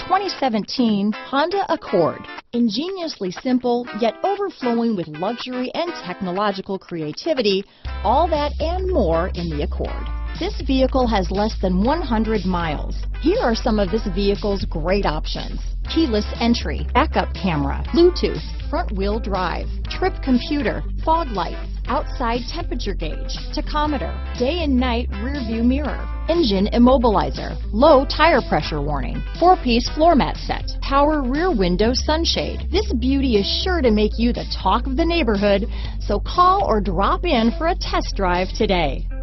2017 Honda Accord. Ingeniously simple, yet overflowing with luxury and technological creativity, all that and more in the Accord. This vehicle has less than 100 miles. Here are some of this vehicle's great options: keyless entry, backup camera, Bluetooth, front wheel drive, trip computer, fog lights, outside temperature gauge, tachometer, day and night rear view mirror, engine immobilizer, low tire pressure warning, 4-piece floor mat set, power rear window sunshade. This beauty is sure to make you the talk of the neighborhood, so call or drop in for a test drive today.